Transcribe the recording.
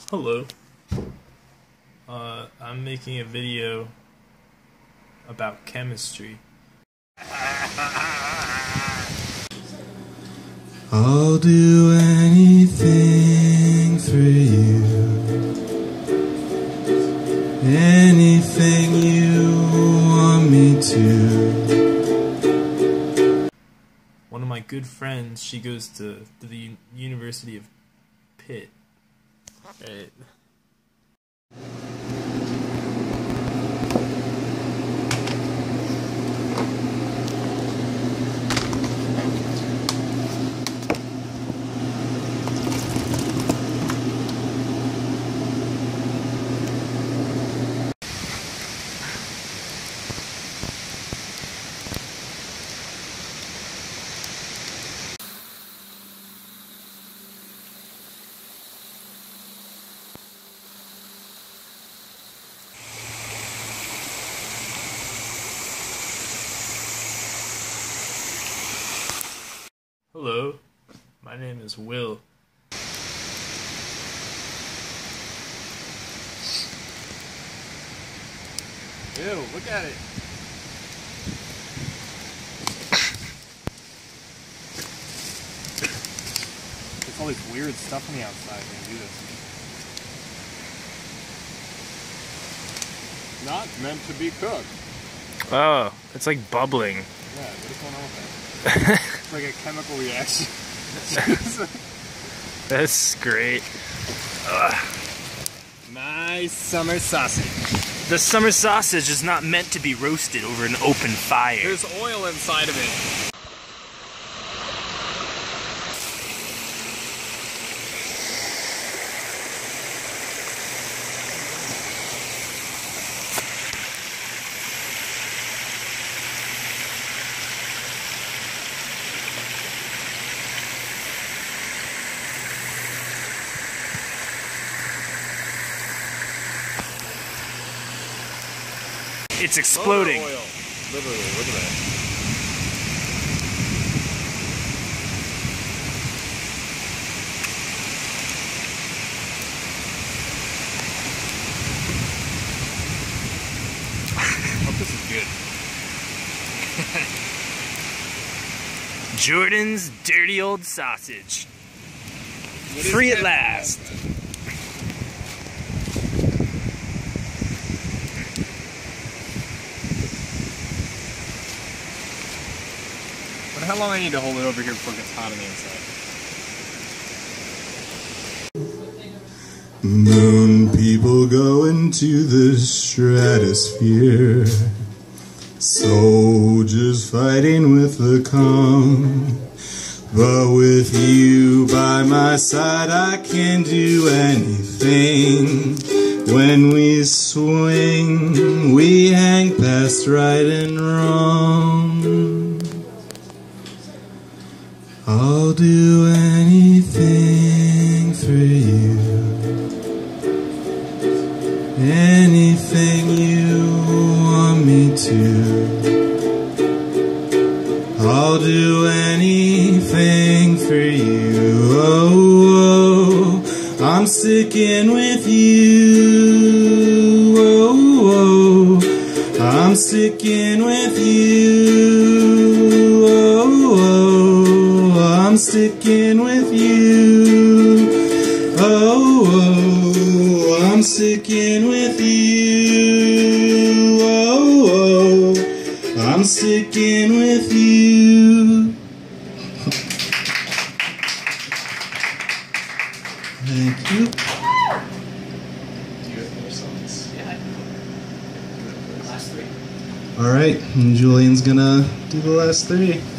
Hello. I'm making a video about chemistry. I'll do anything for you, anything you want me to. One of my good friends, she goes to the University of Pitt. Right. Hello, my name is Will. Ew, look at it. There's all this weird stuff on the outside when you do this. Not meant to be cooked. Oh, it's like bubbling. Yeah, what is going on with that? It's like a chemical reaction. That's great. Ugh. Nice summer sausage. The summer sausage is not meant to be roasted over an open fire. There's oil inside of it. It's exploding. Oil. Literally, look at that. Hope this is good. Jordan's dirty old sausage. Free at last. How long I need to hold it over here before it gets hot on the inside? Moon people go into the stratosphere, soldiers fighting with the calm. But with you by my side I can do anything. When we swing, we hang past right and wrong. I'll do anything for you, anything you want me to. I'll do anything for you. Oh, oh, I'm sticking with you. Oh, oh, I'm sticking with you. Oh, oh, I'm sticking with you. Oh, oh, I'm sticking with you. Oh, oh, I'm sticking with you. Thank you. Do you have more songs? Yeah, I do. Last three. All right, and Julian's gonna do the last three.